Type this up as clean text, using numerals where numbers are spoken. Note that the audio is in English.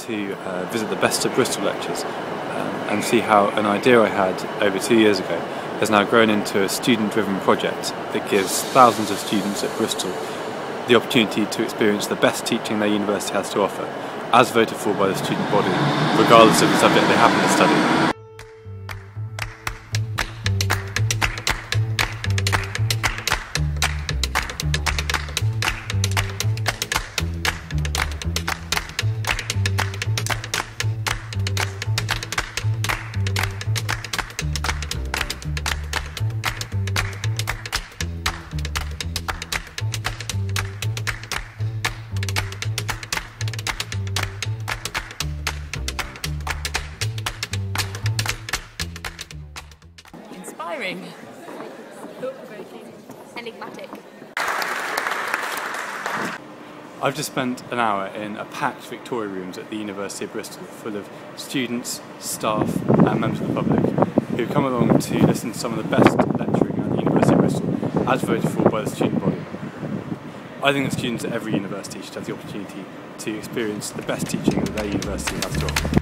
to visit the best of Bristol Lectures and see how an idea I had over 2 years ago has now grown into a student-driven project that gives thousands of students at Bristol the opportunity to experience the best teaching their university has to offer, as voted for by the student body, regardless of the subject they happen to study. Inspiring. Thought-provoking. Enigmatic. I've just spent an hour in a packed Victoria rooms at the University of Bristol full of students, staff and members of the public who've come along to listen to some of the best lecturing at the University of Bristol as voted for by the student body. I think that students at every university should have the opportunity to experience the best teaching that their university has to offer.